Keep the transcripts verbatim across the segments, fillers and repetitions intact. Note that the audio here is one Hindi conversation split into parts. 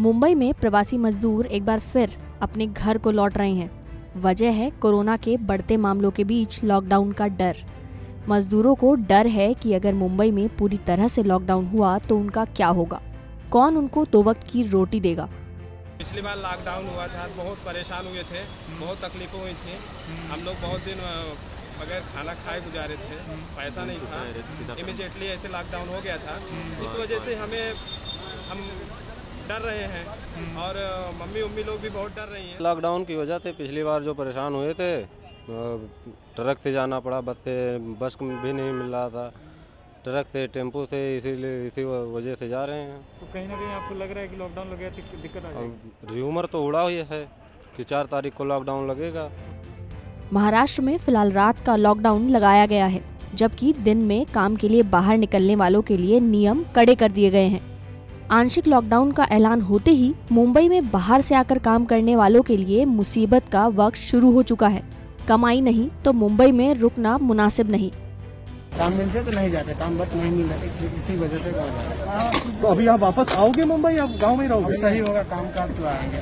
मुंबई में प्रवासी मजदूर एक बार फिर अपने घर को लौट रहे हैं। वजह है कोरोना के बढ़ते मामलों के बीच लॉकडाउन का डर। मजदूरों को डर है कि अगर मुंबई में पूरी तरह से लॉकडाउन हुआ तो उनका क्या होगा, कौन उनको दो वक्त की रोटी देगा। पिछली बार लॉकडाउन हुआ था, बहुत परेशान हुए थे, बहुत तकलीफें हुई थी। हम लोग बहुत दिन बगैर खाना खाए गुजारे थे, पैसा नहीं था। इमीडिएटली ऐसे लॉकडाउन हो गया था, इस वजह से हमें हम डर रहे हैं और मम्मी उम्मी लोग भी बहुत डर रही हैं। लॉकडाउन की वजह से पिछली बार जो परेशान हुए थे, ट्रक से जाना पड़ा, बस से बस भी नहीं मिल रहा था, ट्रक से टेम्पो से, इसीलिए इसी वजह से जा रहे हैं। तो कहीं ना कहीं आपको लग रहा है कि लॉकडाउन लगे दिक्कत आ जाएगी? र्यूमर तो उड़ा हुई है कि चार तारीख को लॉकडाउन लगेगा। महाराष्ट्र में फिलहाल रात का लॉकडाउन लगाया गया है, जबकि दिन में काम के लिए बाहर निकलने वालों के लिए नियम कड़े कर दिए गए हैं। आंशिक लॉकडाउन का ऐलान होते ही मुंबई में बाहर से आकर काम करने वालों के लिए मुसीबत का वक्त शुरू हो चुका है। कमाई नहीं तो मुंबई में रुकना मुनासिब नहीं। काम मिलते तो नहीं जाते, काम बट नहीं मिल रहा, इसी वजह से गाँव। तो अभी आप वापस आओगे मुंबई, आप गांव में रहोगे? सही होगा काम का तो आएंगे,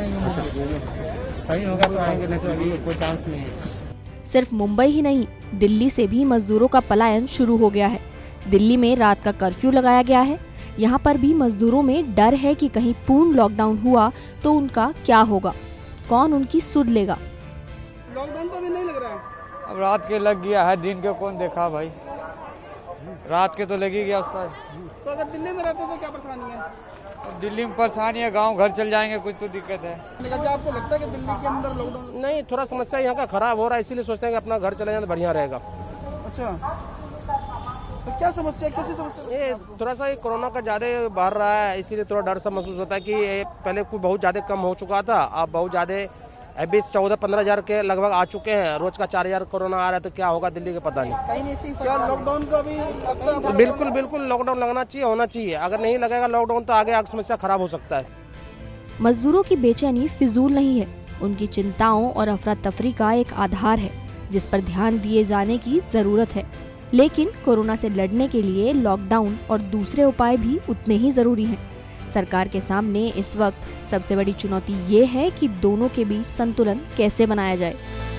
सही होगा तो आएंगे, नहीं तो अभी कोई चांस नहीं है। सिर्फ मुंबई ही नहीं, दिल्ली से भी मजदूरों का पलायन शुरू हो गया है। दिल्ली में रात का कर्फ्यू लगाया गया है। यहाँ पर भी मजदूरों में डर है कि कहीं पूर्ण लॉकडाउन हुआ तो उनका क्या होगा, कौन उनकी सुध लेगा। लॉकडाउन तो अभी नहीं लग रहा है, अब रात के लग गया है, दिन के कौन देखा भाई, रात के तो लग ही गया उसका। तो अगर दिल्ली में रहते तो क्या परेशानी है? अब दिल्ली में परेशानी है, गांव घर चल जाएंगे, कुछ तो दिक्कत है। आपको लगता है कि दिल्ली के अंदर लॉकडाउन? नहीं, थोड़ा समस्या यहाँ का खराब हो रहा है, इसीलिए सोचते हैं कि अपना घर चले जाए तो बढ़िया रहेगा। अच्छा, तो क्या समस्या, कैसी समस्या? ये थोड़ा सा कोरोना का ज्यादा बढ़ रहा है, इसीलिए थोड़ा डर सा महसूस होता है कि पहले कुछ बहुत ज्यादा कम हो चुका था, अब बहुत ज्यादा अभी चौदह पंद्रह हजार के लगभग आ चुके हैं, रोज का चार हजार कोरोना आ रहा है, तो क्या होगा दिल्ली का पता नहीं। क्या लॉकडाउन का भी लगता है? बिल्कुल बिल्कुल लॉकडाउन लगना चाहिए, होना चाहिए। अगर नहीं लगेगा लॉकडाउन तो आगे आगे समस्या खराब हो सकता है। मजदूरों की बेचैनी फिजूल नहीं है, उनकी चिंताओं और अफरा तफरी का एक आधार है जिस पर ध्यान दिए जाने की जरूरत है। लेकिन कोरोना से लड़ने के लिए लॉकडाउन और दूसरे उपाय भी उतने ही जरूरी हैं। सरकार के सामने इस वक्त सबसे बड़ी चुनौती ये है कि दोनों के बीच संतुलन कैसे बनाया जाए।